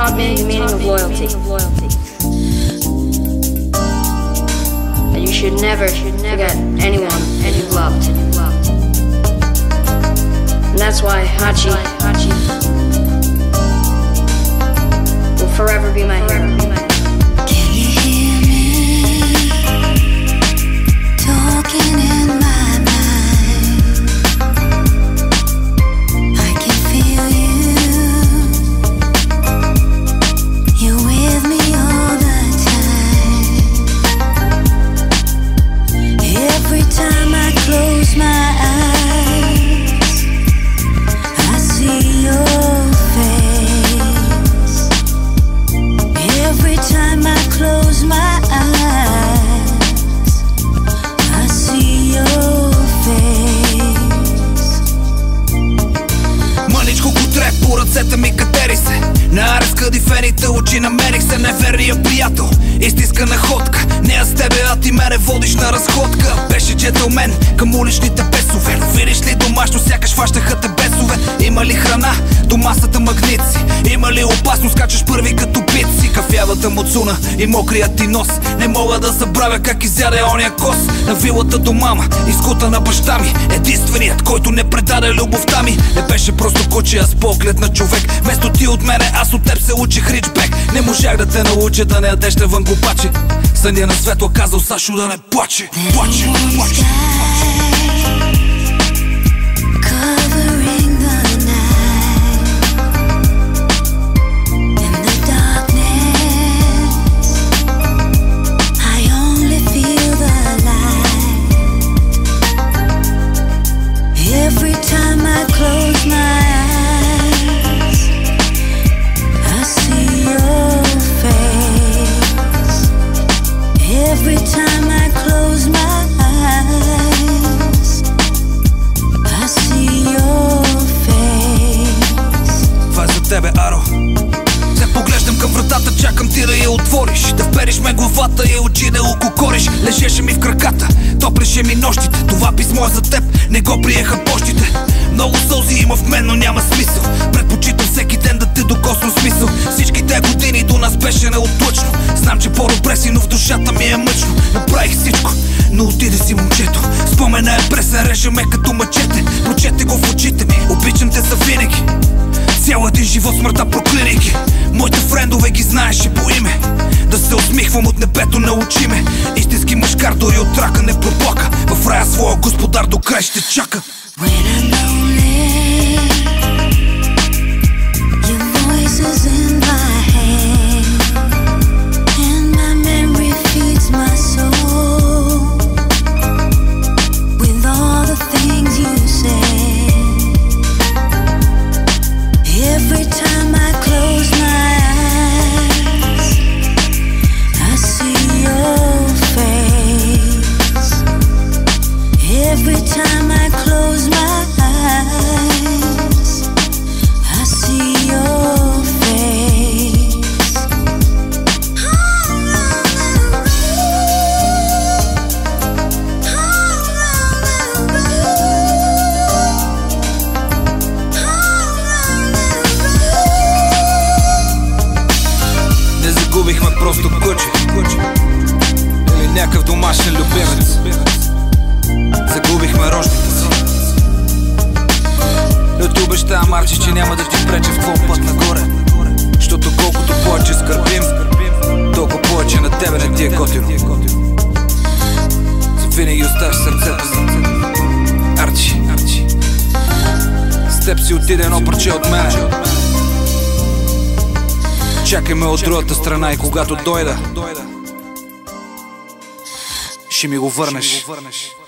taught me the meaning of loyalty. That you should never forget anyone you loved. And that's why Hachi will forever be my hero. Can you hear me talking in my mind? I can feel you. You're with me all the time. Every time I close my eyes, I see your face. Every time I close my eyes, I see your face. Мъничко го треп по ръцете ми, катери се. На разкадифените очи намерих се неверния приятел. Истинска находка, не аз тебе, а ти мене водиш на разходка. Беше джентълмен към уличните бесове, но видиш ли домашно, сякаш фащаха те бесове. Има ли храна до масата магници? Има ли опасност, качаш първи като пици? Кафявата муцуна и мокрият ти нос. Не мога да забравя как изяде ония кос. На вилата до мама, изкута на баща ми. Единственият, който не предаде любовта ми. Не беше просто куче, а с поглед на човек. Вместо ти от мене, аз от теб се учих ричбек. Не можах да те науча да не ядеш левън глупаче. Съня на светло казал Сашо да не плаче. Плаче, плаче. Every time I close my eyes, I see your face. Every time I close my eyes, I see your face. Това е за тебе, Аро. Се поглеждам към вратата, чакам ти да я отвориш. Да впериш ме главата и очи да окукориш. Лежеше ми в краката, топлеше ми нощите. Това писмо е за теб, не го приеха почтите. Много сълзи има в мен, но няма смисъл. Предпочитам всеки ден да те докосвам смисъл. Всичките години до нас беше неотлъчно. Знам, че по-добре си, но в душата ми е мъчно. Направих всичко, но отиде си момчето. Спомена е пресен, реже ме като мъчете. Прочете го в очите ми, обичам те за винаги. Цял един живот смъртта проклинайки. Моите френдове ги знаеше по име. Да се усмихвам от небето научи ме. Истински мъжкар дори от рака не проплака. В рая своя господар до край ще чака. Every time I close my eyes, I see your face. Every time I close my eyes, I see your face. Не загубихме просто куче или някакъв домашен любимец. Загубихме рождите си. Но ти обещавам, Арчи, че няма да ти преча в твой път нагоре. Защото колкото повече скърбим, толкова повече на тебе не ти е готино. Завинаги оставаш сърцето за Арчи. С теб си отиде едно парче от мене. Чакай ме от другата страна и когато дойда, ще ми го върнеш.